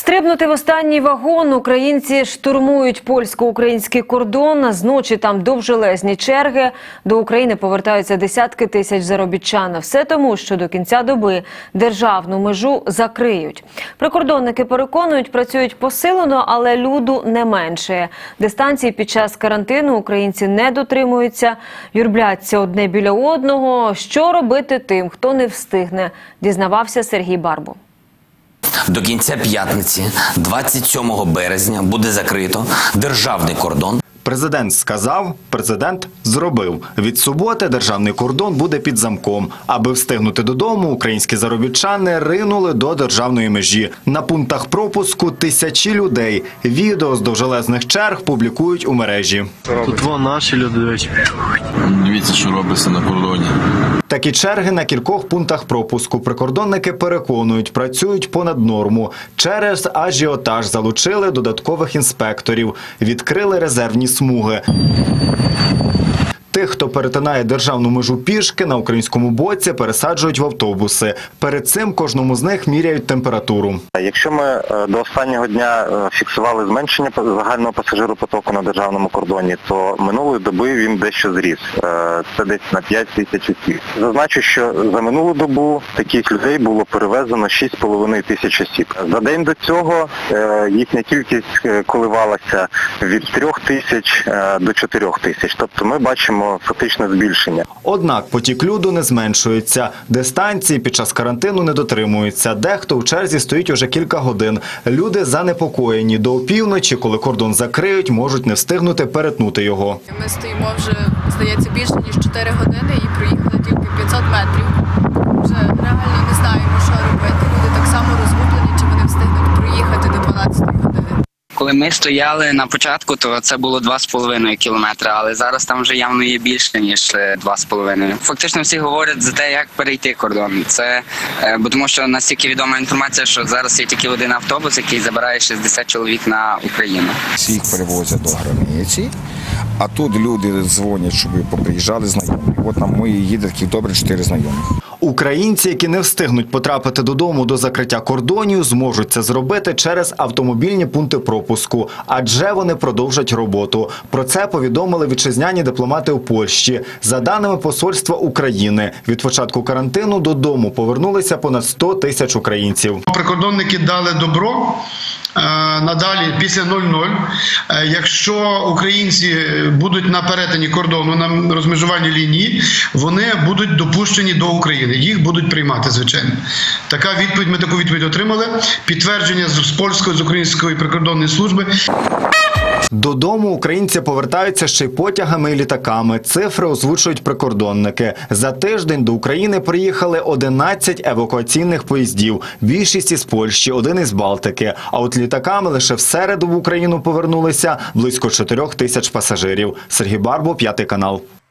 Стрибнути в останній вагон. Українці штурмують польсько-український кордон. Зночі там довжелезні черги. До України повертаються десятки тисяч заробітчан. Все тому, що до кінця доби державну межу закриють. Прикордонники переконують, працюють посилено, але люду не менше. Дистанції під час карантину українці не дотримуються, юрбляться одне біля одного. Що робити тим, хто не встигне, дізнавався Сергій Барбу. До кінця п'ятниці, 27 березня, буде закрито державний кордон. Президент сказав, президент зробив. Від суботи державний кордон буде під замком. Аби встигнути додому, українські заробітчани ринули до державної межі. На пунктах пропуску тисячі людей. Відео з довжелезних черг публікують у мережі. Тут наші люди. Дивіться, що робиться на кордоні. Такі черги на кількох пунктах пропуску. Прикордонники переконують, працюють понад норму. Через ажіотаж залучили додаткових інспекторів. Відкрили резервні смуги. Тих, хто перетинає державну межу пішки, на українському боці пересаджують в автобуси. Перед цим кожному з них міряють температуру. Якщо ми до останнього дня фіксували зменшення загального пасажиропотоку на державному кордоні, то минулої доби він дещо зріс. Це десь на 5 тисяч осіб. Зазначу, що за минулу добу таких людей було перевезено 6,5 тисяч осіб. За день до цього їхня кількість коливалася від 3 тисяч до 4 тисяч. Тобто ми бачимо фактично збільшення. Однак потік люду не зменшується. Дистанції під час карантину не дотримуються. Дехто в черзі стоїть уже кілька годин. Люди занепокоєні. До опівночі, коли кордон закриють, можуть не встигнути перетнути його. Ми стоїмо вже, здається, більше ніж 4 години і проїхали тільки 500 метрів. Вже реально не знаємо, що робити. Люди так само розгублені, чи вони встигнуть проїхати до 12 години. Коли ми стояли на початку, то це було 2,5 кілометри, але зараз там вже явно є більше, ніж 2,5. Фактично всі говорять за те, як перейти кордон. Це, бо тому що настільки відома інформація, що зараз є тільки один автобус, який забирає 60 чоловік на Україну. Всіх перевозять до границі, а тут люди дзвонять, щоб поприїжджали знайомі. От нам ми їде таких добре 4 знайомих. Українці, які не встигнуть потрапити додому до закриття кордонів, зможуть це зробити через автомобільні пункти пропуску, адже вони продовжать роботу. Про це повідомили вітчизняні дипломати у Польщі. За даними Посольства України, від початку карантину додому повернулися понад 100 тисяч українців. Прикордонники дали добро. Надалі, після 00, якщо українці будуть на перетині кордону, на розмежувальній лінії, вони будуть допущені до України. Їх будуть приймати, звичайно. Ми таку відповідь отримали. Підтвердження з польської, з української прикордонної служби. Додому українці повертаються ще й потягами і літаками. Цифри озвучують прикордонники. За тиждень до України приїхали 11 евакуаційних поїздів. Більшість із Польщі, 1 із Балтики. А от літаками лише в середу в Україну повернулися близько 4 тисяч пасажирів. Сергій Барбу, 5 канал.